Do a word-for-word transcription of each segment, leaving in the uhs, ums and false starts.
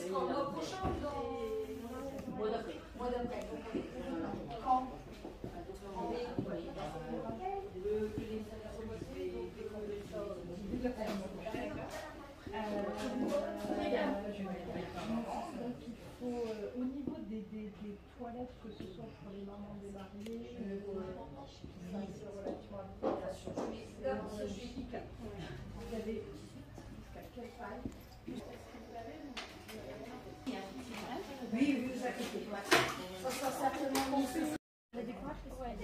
sera au mois prochain ou dans... Mois d'après. Mois d'après. Quand? En mai. Faut, euh, au niveau des, des, des toilettes, que ce soit pour les mamans des mariés, euh, ça c'est relativement spécifique. Vous avez jusqu'à quelle taille? Oui, oui, vous inquiétez pas. Ça sera certainement mis. La décoration, ouais,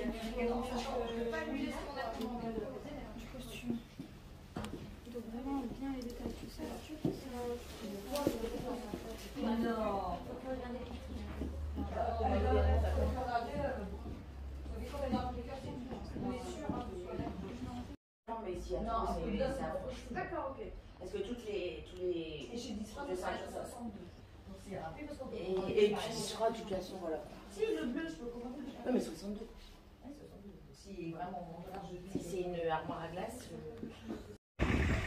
du costume. Donc vraiment bien les détails, tout ça. Non. Mais si, non, c'est d'accord, ok. Parce que toutes les. Tous les... Et chez Discord, c'est soixante-deux. Et, et puis, je crois, de toute façon, voilà. Si, le bleu, je peux commander. Non, mais soixante-deux. Ouais, soixante-deux. Si vraiment, Si c'est une armoire à glace. Euh...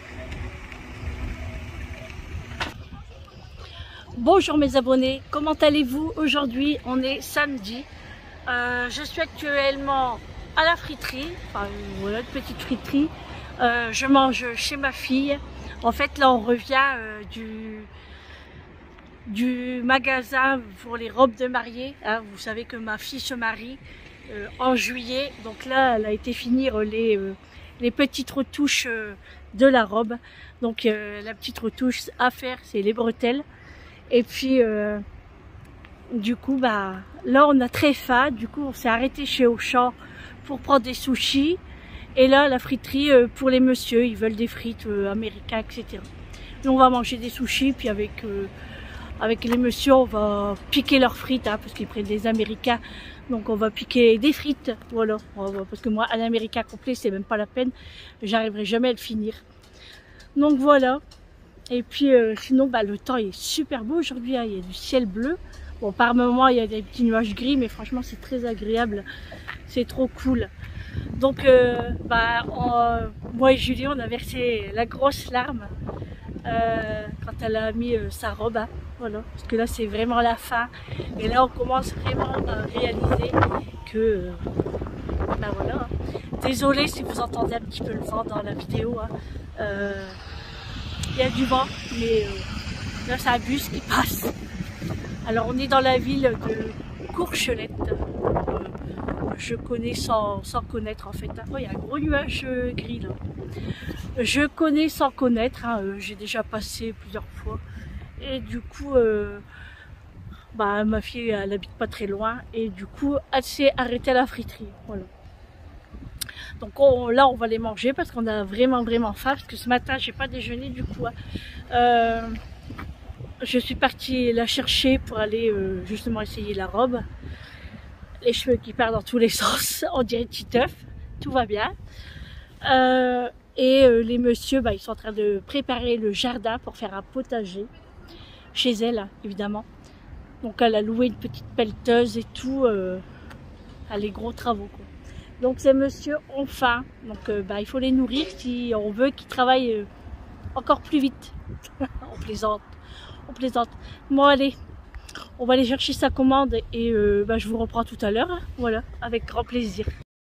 Bonjour mes abonnés, comment allez-vous? Aujourd'hui on est samedi, euh, je suis actuellement à la friterie, enfin voilà une petite friterie, euh, je mange chez ma fille. En fait là on revient euh, du, du magasin pour les robes de mariée, hein. Vous savez que ma fille se marie euh, en juillet, donc là elle a été finir les, euh, les petites retouches euh, de la robe. Donc euh, la petite retouche à faire c'est les bretelles. Et puis, euh, du coup, bah, là, on a très faim. Du coup, on s'est arrêté chez Auchan pour prendre des sushis. Et là, la friterie euh, pour les messieurs, ils veulent des frites euh, américaines, et cetera. Nous, on va manger des sushis. Puis avec, euh, avec les messieurs, on va piquer leurs frites, hein, parce qu'ils prennent des américains. Donc, on va piquer des frites. Voilà. Parce que moi, un américain complet, c'est même pas la peine. J'arriverai jamais à le finir. Donc, voilà. Et puis euh, sinon bah, le temps est super beau aujourd'hui, hein. Il y a du ciel bleu. Bon par moments il y a des petits nuages gris mais franchement c'est très agréable, c'est trop cool. Donc euh, bah, on, euh, moi et Julie on a versé la grosse larme euh, quand elle a mis euh, sa robe, hein. Voilà. Parce que là c'est vraiment la fin et là on commence vraiment à réaliser que euh, bah, voilà, hein. Désolée si vous entendez un petit peu le vent dans la vidéo, hein. euh, Il y a du vent, mais euh, là c'est un bus qui passe. Alors on est dans la ville de Courchelette. Euh, je connais sans, sans connaître en fait. Oh, il y a un gros nuage euh, gris là. Je connais sans connaître, hein, euh, j'ai déjà passé plusieurs fois. Et du coup, euh, bah, ma fille elle habite pas très loin. Et du coup, elle s'est arrêtée à la friterie. Voilà. Donc on, là on va les manger parce qu'on a vraiment vraiment faim, parce que ce matin j'ai pas déjeuné du coup. Hein. Euh, je suis partie la chercher pour aller euh, justement essayer la robe. Les cheveux qui partent dans tous les sens, on dirait Titeuf, tout va bien. Euh, et euh, les messieurs bah, ils sont en train de préparer le jardin pour faire un potager chez elle, hein, évidemment. Donc elle a loué une petite pelleteuse et tout, euh, elle a les gros travaux quoi. Donc ces messieurs ont faim, donc euh, bah, il faut les nourrir si on veut qu'ils travaillent euh, encore plus vite. On plaisante, on plaisante. Bon allez, on va aller chercher sa commande et euh, bah, je vous reprends tout à l'heure, hein. Voilà, avec grand plaisir.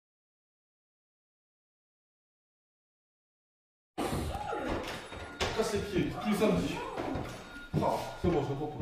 Casse les pieds, tous les samedis. Ah, c'est bon, c'est bon.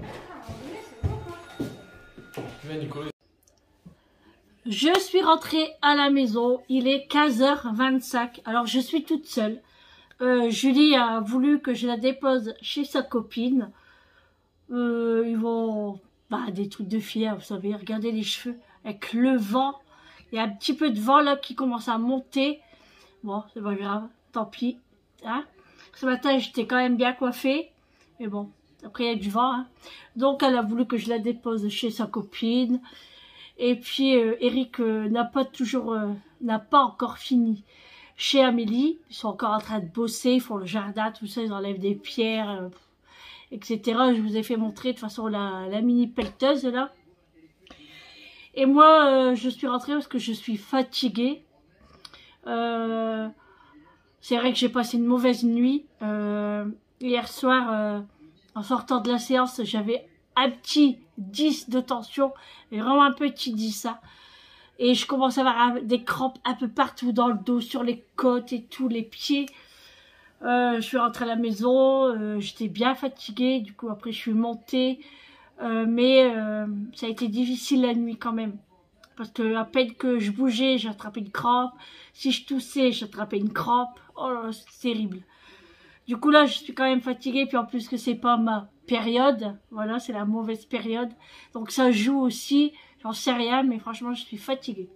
Tu viens Nicolas. Je suis rentrée à la maison, il est quinze heures vingt-cinq, alors je suis toute seule. Euh, Julie a voulu que je la dépose chez sa copine. Euh, ils vont... Bah, des trucs de filles, vous savez, regardez les cheveux, avec le vent. Il y a un petit peu de vent là qui commence à monter. Bon, c'est pas grave, tant pis. Hein. Ce matin, j'étais quand même bien coiffée. Mais bon, après il y a du vent. Hein. Donc elle a voulu que je la dépose chez sa copine. Et puis euh, Eric euh, n'a pas toujours, euh, n'a pas encore fini chez Amélie. Ils sont encore en train de bosser, ils font le jardin, tout ça, ils enlèvent des pierres, euh, et cetera. Je vous ai fait montrer de toute façon la, la mini pelleteuse là. Et moi, euh, je suis rentrée parce que je suis fatiguée. Euh, C'est vrai que j'ai passé une mauvaise nuit. Euh, hier soir, euh, En sortant de la séance, j'avais un petit dix de tension, et vraiment un petit dix, ça. Et je commence à avoir des crampes un peu partout dans le dos, sur les côtes et tous les pieds. Euh, je suis rentrée à la maison, euh, j'étais bien fatiguée, du coup après je suis montée. Euh, mais euh, ça a été difficile la nuit quand même. Parce que à peine que je bougeais, j'ai attrapé une crampe. Si je toussais, j'ai attrapé une crampe. Oh là, c'est terrible. Du coup là, je suis quand même fatiguée. Puis en plus que c'est pas ma période. Voilà, c'est la mauvaise période. Donc ça joue aussi. J'en sais rien, mais franchement, je suis fatiguée.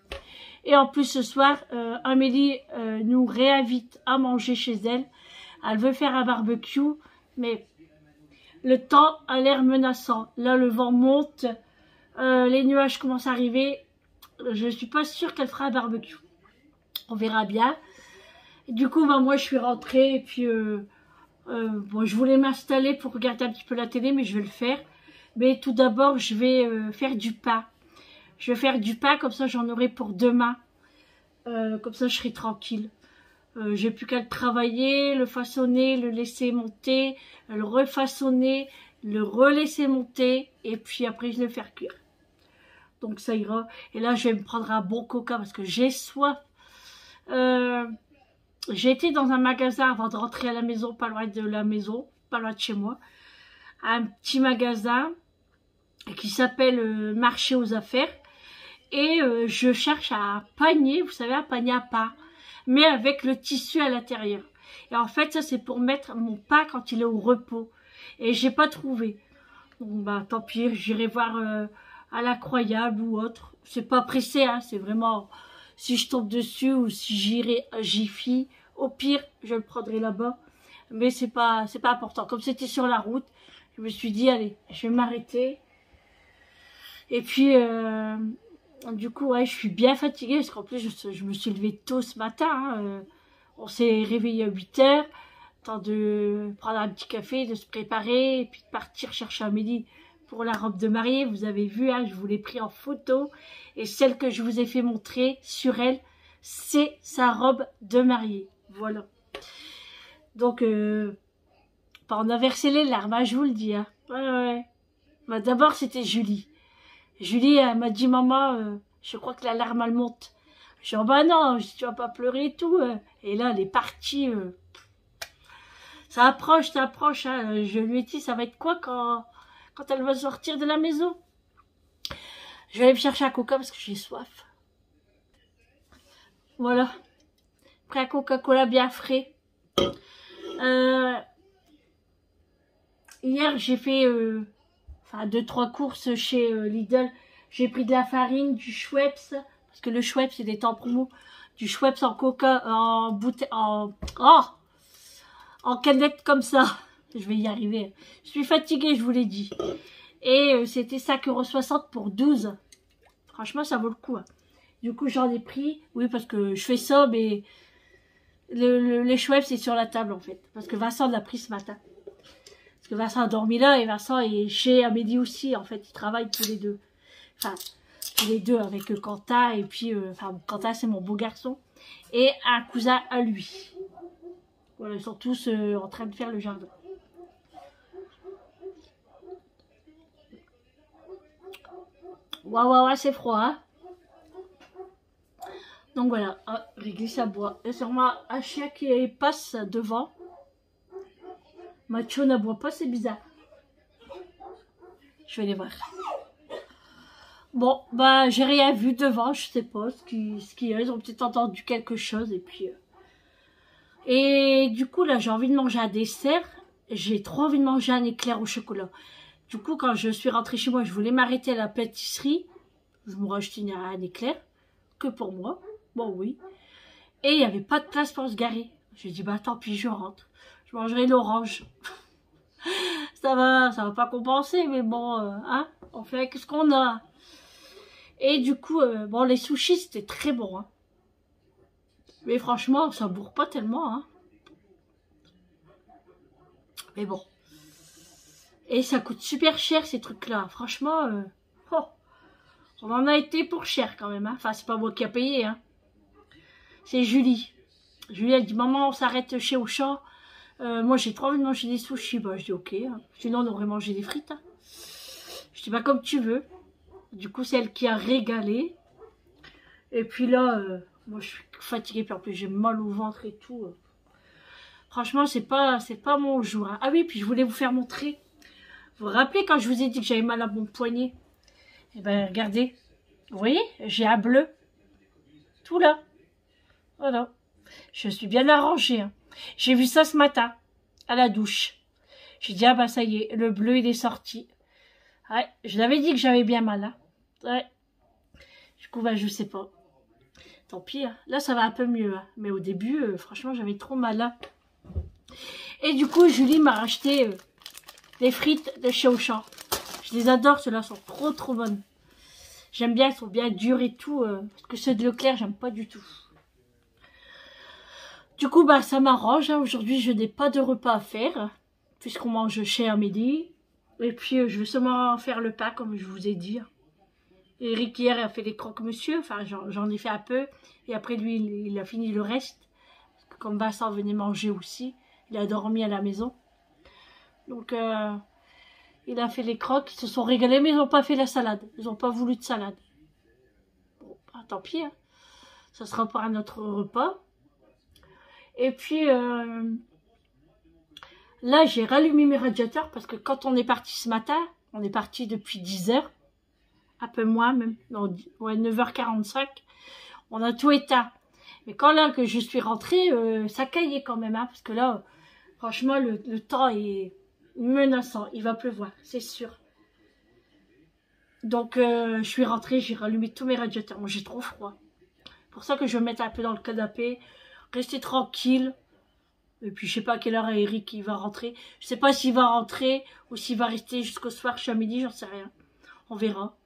Et en plus ce soir, euh, Amélie euh, nous réinvite à manger chez elle. Elle veut faire un barbecue, mais le temps a l'air menaçant. Là, le vent monte, euh, les nuages commencent à arriver. Je suis pas sûre qu'elle fera un barbecue. On verra bien. Et du coup, bah, moi, je suis rentrée et puis euh, euh, bon, je voulais m'installer pour regarder un petit peu la télé, mais je vais le faire. Mais tout d'abord, je vais euh, faire du pain. Je vais faire du pain, comme ça, j'en aurai pour demain. Euh, comme ça, je serai tranquille. Euh, j'ai plus qu'à le travailler, le façonner, le laisser monter, le refaçonner, le relaisser monter, et puis après je vais le faire cuire. Donc ça ira. Et là je vais me prendre un bon coca parce que j'ai soif. Euh, j'ai été dans un magasin avant de rentrer à la maison, pas loin de la maison, pas loin de chez moi. Un petit magasin qui s'appelle euh, Marché aux Affaires. Et euh, je cherche un panier, vous savez, un panier à pain, mais avec le tissu à l'intérieur. Et en fait, ça c'est pour mettre mon pain quand il est au repos. Et j'ai pas trouvé. Donc bah tant pis, j'irai voir euh, à l'incroyable ou autre. C'est pas pressé, hein, c'est vraiment si je tombe dessus ou si j'irai à Jiffy. Au pire, je le prendrai là-bas. Mais c'est pas c'est pas important. Comme c'était sur la route, je me suis dit allez, je vais m'arrêter. Et puis euh, du coup, ouais, je suis bien fatiguée parce qu'en plus, je, je me suis levée tôt ce matin. Hein, euh, on s'est réveillé à huit heures. Temps de prendre un petit café, de se préparer et puis de partir chercher Amélie pour la robe de mariée. Vous avez vu, hein, je vous l'ai pris en photo. Et celle que je vous ai fait montrer sur elle, c'est sa robe de mariée. Voilà. Donc, euh, on a versé les larmes, hein, je vous le dis. Hein. Ouais, ouais. Bah, d'abord, c'était Julie. Julie, elle m'a dit, maman, euh, je crois que la larme, elle monte. Je dis, oh, bah non, tu vas pas pleurer et tout. Euh. Et là, elle est partie. Euh, ça approche, ça approche. Hein. Je lui ai dit, ça va être quoi quand, quand elle va sortir de la maison? Je vais aller me chercher un coca parce que j'ai soif. Voilà. Après un Coca-Cola bien frais. Euh, hier, j'ai fait... Euh, Enfin, deux, trois courses chez euh, Lidl. J'ai pris de la farine, du Schweppes, parce que le Schweppes, c'est des temps promo. Du Schweppes en coca, en bouteille, en, oh, en canette comme ça. Je vais y arriver. Je suis fatiguée, je vous l'ai dit. Et euh, c'était cinq euros soixante pour douze. Franchement, ça vaut le coup. Hein. Du coup, j'en ai pris. Oui, parce que je fais ça, mais le, le, les Schweppes, c'est sur la table, en fait. Parce que Vincent l'a pris ce matin. Parce que Vincent a dormi là et Vincent est chez Amélie aussi. En fait, ils travaillent tous les deux. Enfin, tous les deux avec Quentin. Et puis, euh, enfin, Quentin, c'est mon beau garçon. Et un cousin à lui. Voilà, ils sont tous euh, en train de faire le jardin. Waouh, waouh, waouh, c'est froid, hein. Donc voilà, ah, réglisse à bois. Il y a sûrement un chien qui passe devant. Macho n'aboie pas, c'est bizarre. Je vais aller voir. Bon, bah, j'ai rien vu devant, je sais pas ce qu'il ce qu'il y a. Ils ont peut-être entendu quelque chose et puis... Euh... Et du coup, là, j'ai envie de manger un dessert. J'ai trop envie de manger un éclair au chocolat. Du coup, quand je suis rentrée chez moi, je voulais m'arrêter à la pâtisserie. Je me rachetais un éclair, que pour moi. Bon, oui. Et il n'y avait pas de place pour se garer. J'ai dit, bah, tant pis, je rentre. Je mangerai l'orange. Ça va, ça va pas compenser, mais bon, euh, hein, on fait avec ce qu'on a. Et du coup, euh, bon, les sushis, c'était très bon, hein. Mais franchement, ça bourre pas tellement, hein. Mais bon. Et ça coûte super cher, ces trucs-là. Franchement, euh, oh, on en a été pour cher quand même, hein. Enfin, c'est pas moi qui a payé, hein. C'est Julie. Julie, elle dit, maman, on s'arrête chez Auchan. Euh, moi, j'ai trop envie de manger des sushis. Bah, je dis ok. Hein. Sinon, on aurait mangé des frites. Hein. Je dis, bah, comme tu veux. Du coup, c'est elle qui a régalé. Et puis là, euh, moi, je suis fatiguée. Puis en plus, j'ai mal au ventre et tout. Franchement, c'est pas, c'est pas mon jour. Hein. Ah oui, puis je voulais vous faire montrer. Vous vous rappelez quand je vous ai dit que j'avais mal à mon poignet? Eh ben, regardez. Vous voyez, j'ai un bleu. Tout là. Voilà. Je suis bien arrangée. Hein. J'ai vu ça ce matin, à la douche. J'ai dit, ah bah ça y est, le bleu il est sorti. Ouais, je l'avais dit que j'avais bien mal. Hein. Ouais. Du coup, bah je sais pas. Tant pis, hein. Là ça va un peu mieux. Hein. Mais au début, euh, franchement, j'avais trop mal. Hein. Et du coup, Julie m'a racheté euh, des frites de chez Auchan. Je les adore, ceux-là sont trop trop bonnes. J'aime bien, elles sont bien dures et tout. Euh, parce que ceux de Leclerc, j'aime pas du tout. Du coup, bah, ça m'arrange. Hein. Aujourd'hui, je n'ai pas de repas à faire, puisqu'on mange chez Amélie. Et puis, euh, je vais seulement faire le pain, comme je vous ai dit. Eric, hier, a fait les croque-monsieur. Enfin, j'en ai fait un peu. Et après, lui, il, il a fini le reste. Parce que comme Vincent venait manger aussi, il a dormi à la maison. Donc, euh, il a fait les croques. Ils se sont régalés, mais ils n'ont pas fait la salade. Ils n'ont pas voulu de salade. Bon, bah, tant pis. Hein. Ça sera pour un autre repas. Et puis, euh, là, j'ai rallumé mes radiateurs parce que quand on est parti ce matin, on est parti depuis dix heures, un peu moins même, non, ouais, neuf heures quarante-cinq, on a tout éteint. Mais quand là que je suis rentrée, euh, ça caillait quand même, hein, parce que là, franchement, le, le temps est menaçant, il va pleuvoir, c'est sûr. Donc, euh, je suis rentrée, j'ai rallumé tous mes radiateurs, moi j'ai trop froid. C'est pour ça que je vais me mettre un peu dans le canapé, rester tranquille. Et puis je sais pas à quelle heure Eric il va rentrer. Je sais pas s'il va rentrer ou s'il va rester jusqu'au soir chez midi, j'en sais rien. On verra.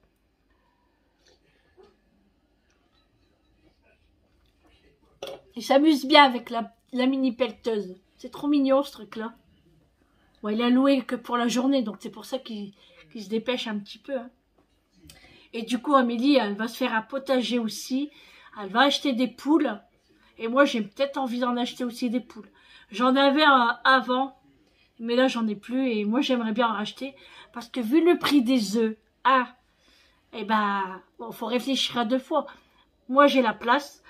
Il s'amuse bien avec la, la mini pelleteuse. C'est trop mignon ce truc là. Bon, il a loué que pour la journée, donc c'est pour ça qu'il qu'il se dépêche un petit peu. Hein. Et du coup Amélie, elle va se faire un potager aussi. Elle va acheter des poules. Et moi, j'ai peut-être envie d'en acheter aussi des poules. J'en avais un avant, mais là, j'en ai plus. Et moi, j'aimerais bien en racheter. Parce que vu le prix des œufs, ah, eh ben, bon, faut réfléchir à deux fois. Moi, j'ai la place.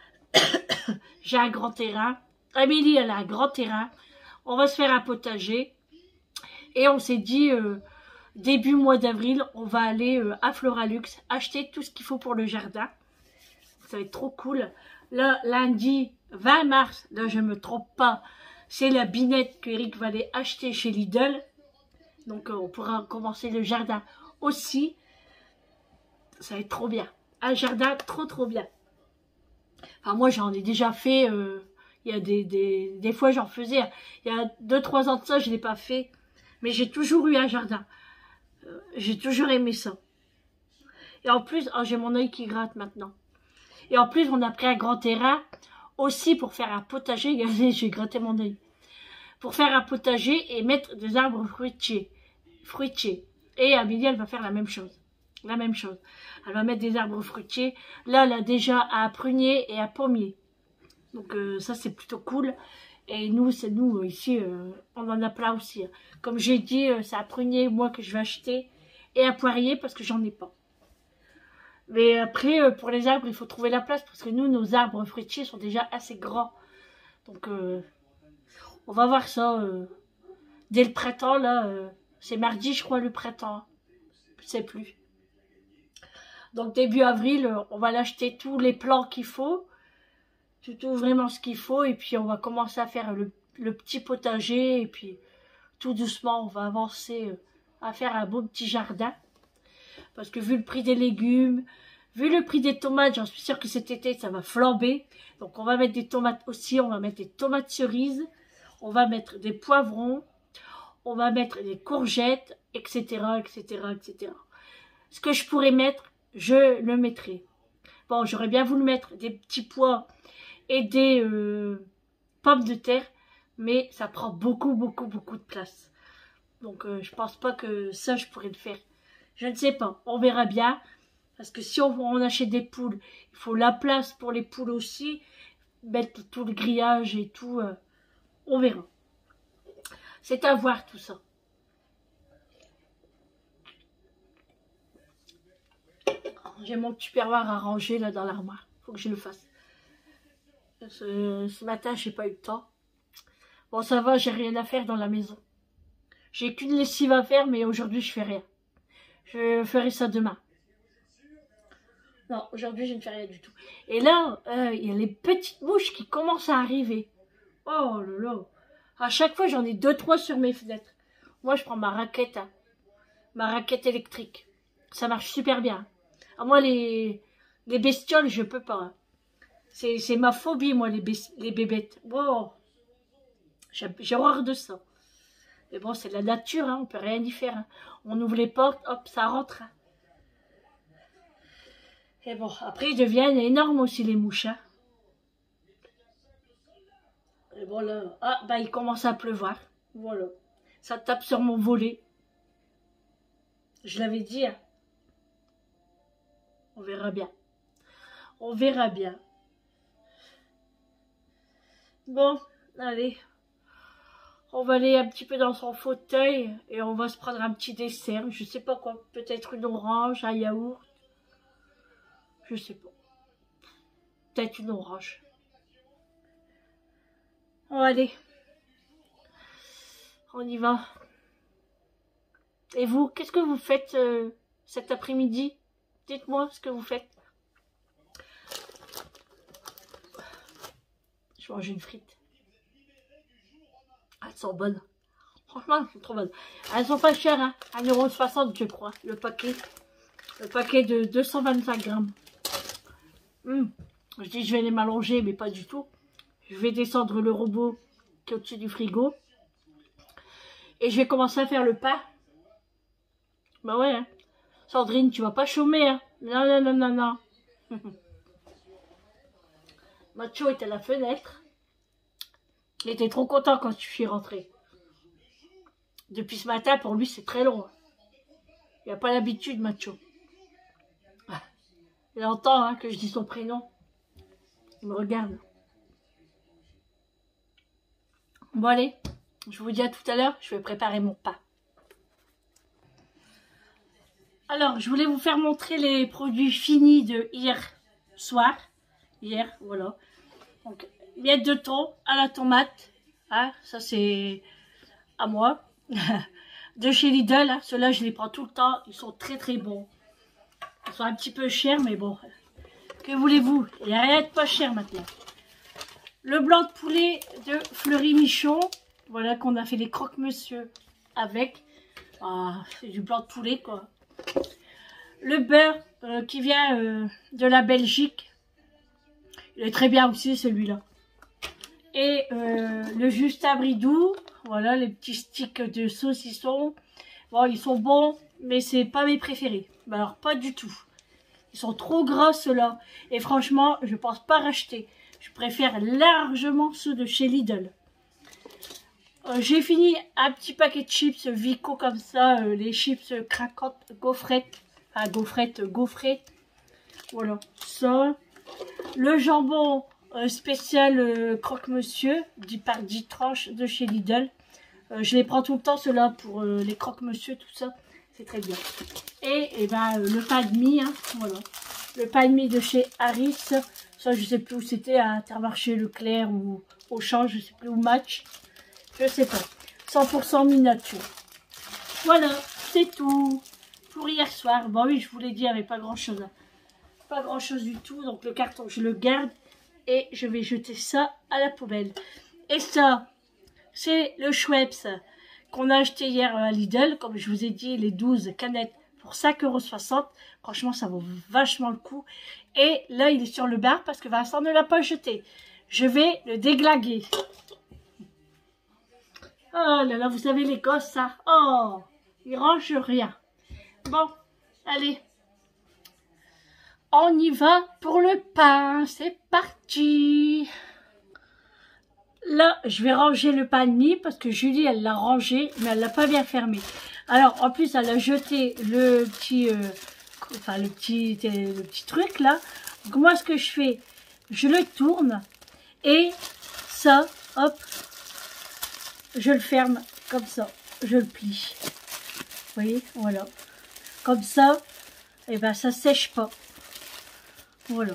J'ai un grand terrain. Amélie, elle a un grand terrain. On va se faire un potager. Et on s'est dit, euh, début mois d'avril, on va aller euh, à Floralux, acheter tout ce qu'il faut pour le jardin. Ça va être trop cool. Là, lundi vingt mars, là je me trompe pas, c'est la binette que Eric va aller acheter chez Lidl. Donc euh, on pourra commencer le jardin aussi. Ça va être trop bien. Un jardin trop trop bien. Enfin moi j'en ai déjà fait, euh, il y a des, des, des fois j'en faisais, il y a deux trois ans de ça je ne l'ai pas fait. Mais j'ai toujours eu un jardin. Euh, j'ai toujours aimé ça. Et en plus, oh, j'ai mon œil qui gratte maintenant. Et en plus, on a pris un grand terrain aussi pour faire un potager. Regardez, j'ai gratté mon œil. Pour faire un potager et mettre des arbres fruitiers. fruitiers. Et Amélie, elle va faire la même chose. La même chose. Elle va mettre des arbres fruitiers. Là, elle a déjà un prunier et un pommier. Donc euh, ça, c'est plutôt cool. Et nous, c'est nous, ici, euh, on en a plein aussi. Comme j'ai dit, euh, c'est un prunier, moi, que je vais acheter. Et un poirier, parce que j'en ai pas. Mais après, pour les arbres, il faut trouver la place. Parce que nous, nos arbres fruitiers sont déjà assez grands. Donc, euh, on va voir ça euh, dès le printemps, là. Euh, c'est mardi, je crois, le printemps. Je sais plus. Donc, début avril, on va l'acheter tous les plants qu'il faut. Tout, tout vraiment ce qu'il faut. Et puis, on va commencer à faire le, le petit potager. Et puis, tout doucement, on va avancer euh, à faire un beau petit jardin. Parce que vu le prix des légumes, vu le prix des tomates, j'en suis sûre que cet été, ça va flamber. Donc, on va mettre des tomates aussi. On va mettre des tomates cerises. On va mettre des poivrons. On va mettre des courgettes, et cetera, et cetera, et cetera. Ce que je pourrais mettre, je le mettrai. Bon, j'aurais bien voulu mettre des petits pois et des euh, pommes de terre. Mais ça prend beaucoup, beaucoup, beaucoup de place. Donc, euh, je pense pas que ça, je pourrais le faire. Je ne sais pas, on verra bien. Parce que si on, on achète des poules, il faut la place pour les poules aussi. Mettre tout le grillage et tout. Euh, on verra. C'est à voir tout ça. J'ai mon tupperware à ranger là dans l'armoire. Faut que je le fasse. Ce, ce matin, j'ai pas eu le temps. Bon, ça va, j'ai rien à faire dans la maison. J'ai qu'une lessive à faire, mais aujourd'hui, je fais rien. Je ferai ça demain. Non, aujourd'hui, je ne fais rien du tout. Et là, euh, il y a les petites mouches qui commencent à arriver. Oh là là. À chaque fois, j'en ai deux, trois sur mes fenêtres. Moi, je prends ma raquette, hein. Ma raquette électrique. Ça marche super bien. À moi, les, les bestioles, je peux pas. Hein. C'est ma phobie, moi, les, les bébêtes. Wow. J'ai horreur de ça. Mais bon, c'est la nature, hein, on peut rien y faire. Hein. On ouvre les portes, hop, ça rentre. Hein. Et bon, après, ils deviennent énormes aussi, les mouches. Hein. Et bon, là, ah, bah, il commence à pleuvoir. Voilà. Ça tape sur mon volet. Je l'avais dit. Hein. On verra bien. On verra bien. Bon, allez. On va aller un petit peu dans son fauteuil et on va se prendre un petit dessert. Je sais pas quoi. Peut-être une orange, un yaourt. Je sais pas. Peut-être une orange. Bon, allez. On y va. Et vous, qu'est-ce que vous faites euh, cet après-midi? Dites-moi ce que vous faites. Je mange une frite. Elles sont bonnes. Franchement, elles sont trop bonnes. Elles sont pas chères, hein. un euro soixante, je crois, le paquet. Le paquet de deux cent vingt-cinq grammes. Mmh. Je dis, je vais les m'allonger, mais pas du tout. Je vais descendre le robot qui est au-dessus du frigo. Et je vais commencer à faire le pain. Bah ouais, hein. Sandrine, tu vas pas chômer, hein. Non, non, non, non, non. Macho est à la fenêtre. Il était trop content quand je suis rentrée. Depuis ce matin, pour lui, c'est très long. Il n'a pas l'habitude, Macho. Il entend hein, que je dis son prénom. Il me regarde. Bon, allez. Je vous dis à tout à l'heure. Je vais préparer mon pain. Alors, je voulais vous faire montrer les produits finis de hier soir. Hier, voilà. Donc, miettes de thon à la tomate. Hein, ça, c'est à moi. De chez Lidl. Hein. Ceux-là, je les prends tout le temps. Ils sont très, très bons. Ils sont un petit peu chers, mais bon. Que voulez-vous? Il n'y a rien de pas cher maintenant. Le blanc de poulet de Fleury Michon. Voilà qu'on a fait les croque-monsieur avec. Ah, c'est du blanc de poulet, quoi. Le beurre euh, qui vient euh, de la Belgique. Il est très bien aussi, celui-là. Et euh, le Justin Bridou. Voilà, les petits sticks de saucisson. Bon, ils sont bons, mais c'est pas mes préférés. Ben alors, pas du tout. Ils sont trop gras, ceux-là. Et franchement, je pense pas racheter. Je préfère largement ceux de chez Lidl. Euh, J'ai fini un petit paquet de chips Vico comme ça. Euh, les chips craquantes, gaufrettes. Ah, gaufrettes, gaufrettes. Voilà, ça. Le jambon euh, spécial euh, croque-monsieur, dit par dix tranches de chez Lidl. Euh, je les prends tout le temps, ceux-là, pour euh, les croque-monsieur, tout ça. C'est très bien. Et, et ben, euh, le pain de mie, hein, voilà. Le pain de mie de chez Harris. Ça, je sais plus où c'était, à Intermarché, Leclerc ou Auchan, je sais plus où, Match. Je sais pas. cent pour cent mie nature. Voilà, c'est tout. Pour hier soir. Bon oui, je vous l'ai dit, il n'y avait pas grand-chose. Hein. Pas grand-chose du tout. Donc le carton, je le garde. Et je vais jeter ça à la poubelle. Et ça, c'est le Schweppes qu'on a acheté hier à Lidl. Comme je vous ai dit, les douze canettes pour cinq euros soixante. Franchement, ça vaut vachement le coup. Et là, il est sur le bar parce que Vincent ne l'a pas jeté. Je vais le déglaguer. Oh là là, vous savez les gosses, ça. Oh, ils rangent rien. Bon, allez. On y va pour le pain. C'est parti. Là, je vais ranger le pain de mie parce que Julie, elle l'a rangé, mais elle l'a pas bien fermé. Alors, en plus, elle a jeté le petit, euh, enfin le petit, le petit truc là. Donc moi, ce que je fais, je le tourne et ça, hop, je le ferme comme ça, je le plie. Vous voyez, voilà. Comme ça, et ben ça sèche pas. Voilà.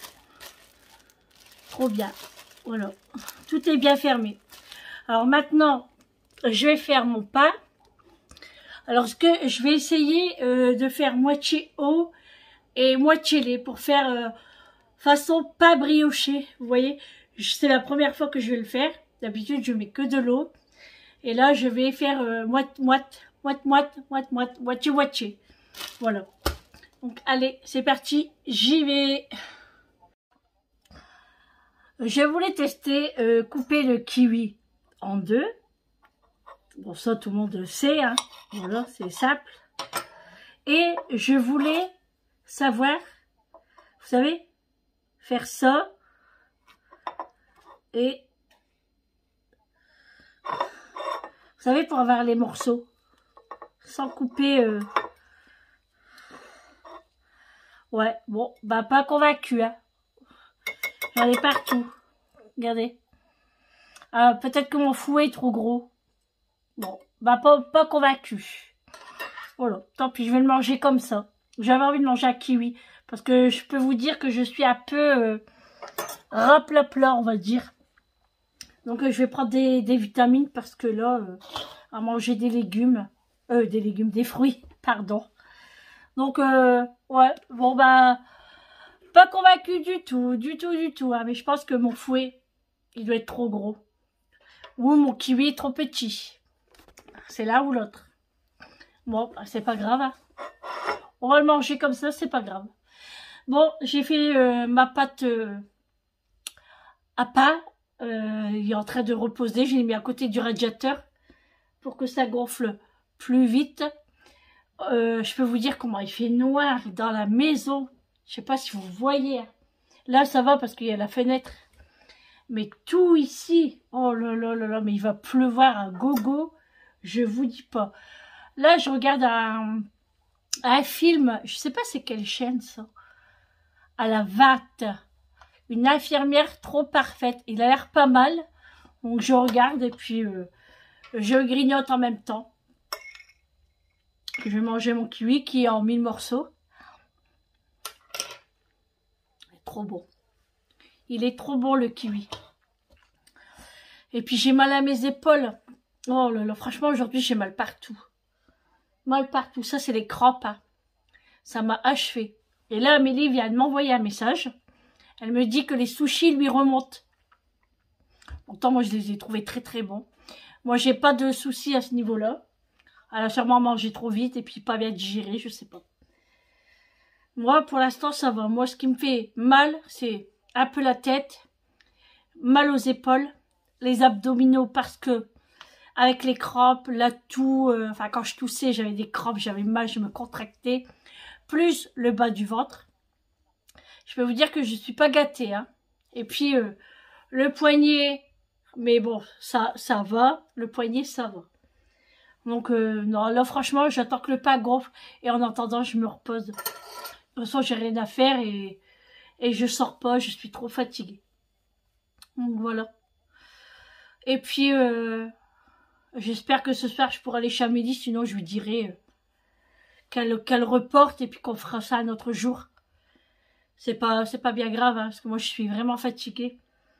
Trop bien. Voilà. Tout est bien fermé. Alors maintenant, je vais faire mon pain. Alors ce que je vais essayer euh, de faire moitié eau et moitié lait pour faire euh, façon pain brioché. Vous voyez, c'est la première fois que je vais le faire. D'habitude, je mets que de l'eau. Et là, je vais faire euh, moite, moite, moite, moite, moite, moite, moitié, moitié. Voilà. Donc, allez, c'est parti. J'y vais. Je voulais tester euh, couper le kiwi en deux. Bon, ça, tout le monde le sait, hein. Voilà, c'est simple. Et je voulais savoir, vous savez, faire ça. Et, vous savez, pour avoir les morceaux, sans couper... Euh... Ouais, bon, bah pas convaincu, hein. J'en ai partout. Regardez. Ah, peut-être que mon fouet est trop gros. Bon, bah pas, pas convaincu. Voilà, tant pis, je vais le manger comme ça. J'avais envie de manger un kiwi. Parce que je peux vous dire que je suis un peu euh, raplapla, on va dire. Donc euh, je vais prendre des, des vitamines parce que là, euh, à manger des légumes. Euh, des légumes, des fruits, pardon. Donc, euh, ouais, bon bah... Pas convaincu du tout, du tout, du tout. Hein, mais je pense que mon fouet, il doit être trop gros. Ou mon kiwi est trop petit. C'est l'un ou l'autre. Bon, bah, c'est pas grave. Hein. On va le manger comme ça, c'est pas grave. Bon, j'ai fait euh, ma pâte euh, à pain. Euh, il est en train de reposer. Je l'ai mis à côté du radiateur pour que ça gonfle plus vite. Euh, je peux vous dire comment il fait noir dans la maison. Je sais pas si vous voyez. Là, ça va parce qu'il y a la fenêtre. Mais tout ici, oh là là là là, mais il va pleuvoir à gogo. Je vous dis pas. Là, je regarde un, un film. Je sais pas c'est quelle chaîne ça. À la Vatte. Une infirmière trop parfaite. Il a l'air pas mal. Donc je regarde et puis euh, je grignote en même temps. Je vais manger mon kiwi qui est en mille morceaux. Trop bon. Il est trop bon le kiwi. Et puis j'ai mal à mes épaules. Oh là là, franchement aujourd'hui j'ai mal partout. Mal partout. Ça c'est les crampes. Hein. Ça m'a achevé. Et là Amélie vient de m'envoyer un message. Elle me dit que les sushis lui remontent. Pourtant moi je les ai trouvés très très bons. Moi j'ai pas de soucis à ce niveau-là. Elle a sûrement mangé trop vite et puis pas bien digéré, je sais pas. Moi, pour l'instant, ça va. Moi, ce qui me fait mal, c'est un peu la tête, mal aux épaules, les abdominaux, parce que avec les crampes, la toux, euh, enfin, quand je toussais, j'avais des crampes, j'avais mal, je me contractais, plus le bas du ventre. Je peux vous dire que je suis pas gâtée, hein. Et puis, euh, le poignet, mais bon, ça, ça va. Le poignet, ça va. Donc, euh, non, là, franchement, j'attends que le pain gonfle, et en attendant, je me repose. De toute façon, j'ai rien à faire et, et je sors pas, je suis trop fatiguée. Donc voilà. Et puis, euh, j'espère que ce soir, je pourrai aller chez Amélie, sinon je lui dirai euh, qu'elle qu'elle reporte et puis qu'on fera ça un autre jour. C'est pas, c'est pas bien grave, hein, parce que moi, je suis vraiment fatiguée.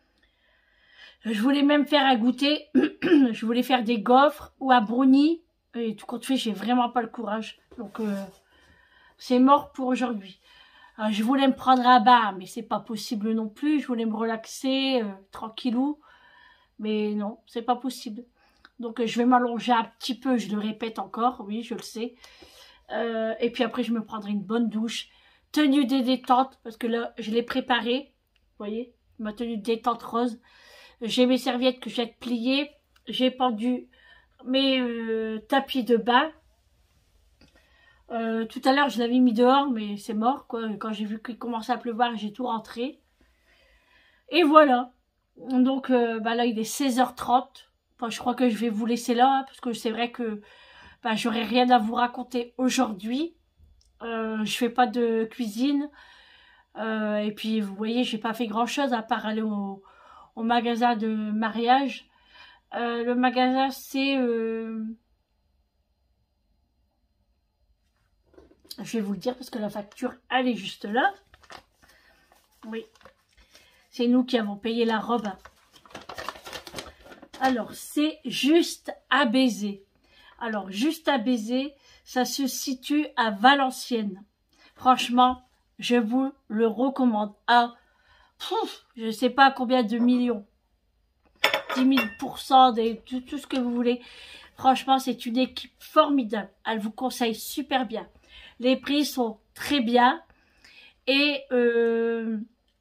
Je voulais même faire un goûter. Je voulais faire des gaufres ou un brownie. Et tout compte fait, j'ai vraiment pas le courage. Donc... Euh, c'est mort pour aujourd'hui. Je voulais me prendre un bain, mais c'est pas possible non plus. Je voulais me relaxer, euh, tranquillou. Mais non, c'est pas possible. Donc euh, je vais m'allonger un petit peu, je le répète encore, oui, je le sais. Euh, et puis après, je me prendrai une bonne douche. Tenue de détente, parce que là, je l'ai préparée. Vous voyez, ma tenue de détente rose. J'ai mes serviettes que j'ai pliées. J'ai pendu mes euh, tapis de bain. Euh, tout à l'heure, je l'avais mis dehors, mais c'est mort, quoi. Quand j'ai vu qu'il commençait à pleuvoir, j'ai tout rentré. Et voilà. Donc, euh, bah là, il est seize heures trente. Enfin, je crois que je vais vous laisser là, hein, parce que c'est vrai que bah, j'aurai rien à vous raconter aujourd'hui. Euh, je fais pas de cuisine. Euh, et puis, vous voyez, j'ai pas fait grand-chose à part aller au, au magasin de mariage. Euh, le magasin, c'est... Euh... Je vais vous le dire parce que la facture, elle est juste là. Oui. C'est nous qui avons payé la robe. Alors, c'est Juste à baiser. Alors, Juste à baiser, ça se situe à Valenciennes. Franchement, je vous le recommande. À, pouf, je ne sais pas combien de millions. dix mille pour cent, de tout, tout ce que vous voulez. Franchement, c'est une équipe formidable. Elle vous conseille super bien. Les prix sont très bien. Et euh,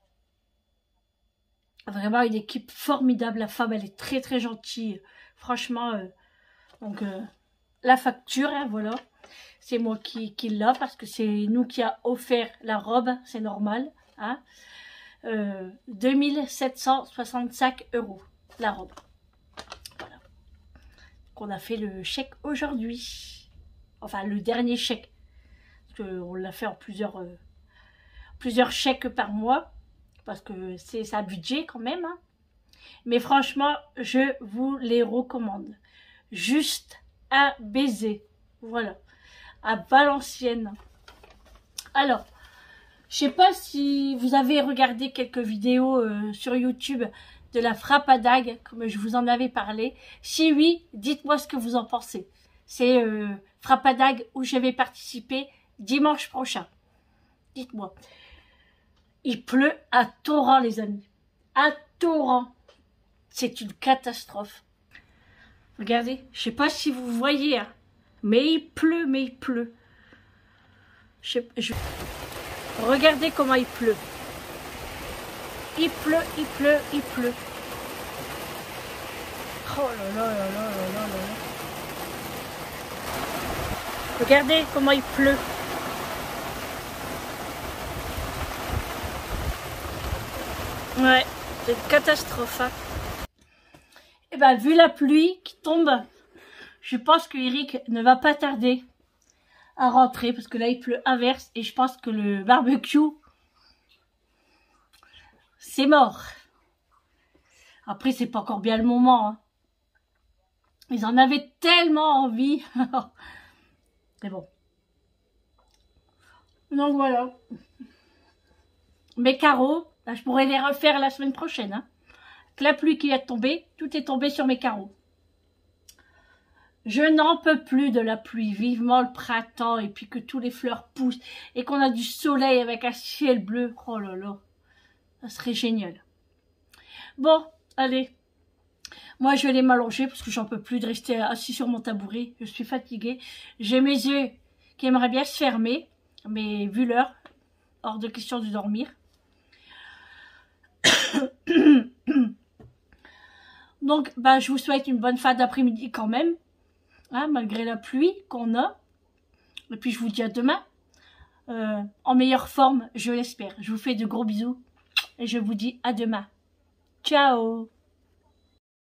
vraiment une équipe formidable. La femme, elle est très très gentille. Franchement, euh, donc euh, la facture, hein, voilà. C'est moi qui, qui l'a parce que c'est nous qui a offert la robe. C'est normal. Hein. Euh, deux mille sept cent soixante-cinq euros la robe. Voilà. Donc on a fait le chèque aujourd'hui. Enfin, le dernier chèque. Parce qu'on l'a fait en plusieurs, euh, plusieurs chèques par mois. Parce que c'est un budget quand même. Hein. Mais franchement, je vous les recommande. Juste à baiser. Voilà. À Valenciennes. Alors, je sais pas si vous avez regardé quelques vidéos euh, sur YouTube de la frappe à dague, comme je vous en avais parlé. Si oui, dites-moi ce que vous en pensez. C'est euh, frappe à dague où je vais participer dimanche prochain. Dites-moi. Il pleut à torrent, les amis. À torrent. C'est une catastrophe. Regardez, je sais pas si vous voyez, hein, mais il pleut, mais il pleut. Je, je... Regardez comment il pleut. Il pleut, il pleut, il pleut. Oh là là là là là là là. Regardez comment il pleut. Ouais, c'est une catastrophe. Hein. Et ben, vu la pluie qui tombe, je pense que Eric ne va pas tarder à rentrer parce que là il pleut inverse et je pense que le barbecue c'est mort. Après c'est pas encore bien le moment. Hein. Ils en avaient tellement envie. Mais bon. Donc voilà. Mes carreaux, là, je pourrais les refaire la semaine prochaine. Hein. Avec la pluie qui vient de tomber, tout est tombé sur mes carreaux. Je n'en peux plus de la pluie, vivement le printemps et puis que tous les fleurs poussent et qu'on a du soleil avec un ciel bleu. Oh là là, ça serait génial. Bon, allez, moi je vais aller m'allonger parce que j'en peux plus de rester assis sur mon tabouret. Je suis fatiguée. J'ai mes yeux qui aimeraient bien se fermer, mais vu l'heure, hors de question de dormir. Donc, bah, je vous souhaite une bonne fin d'après-midi quand même. Hein, malgré la pluie qu'on a. Et puis je vous dis à demain. Euh, en meilleure forme, je l'espère. Je vous fais de gros bisous. Et je vous dis à demain. Ciao!